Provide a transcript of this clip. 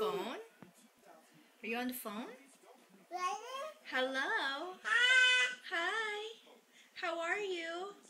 phone? Are you on the phone? Hello? Hi. How are you?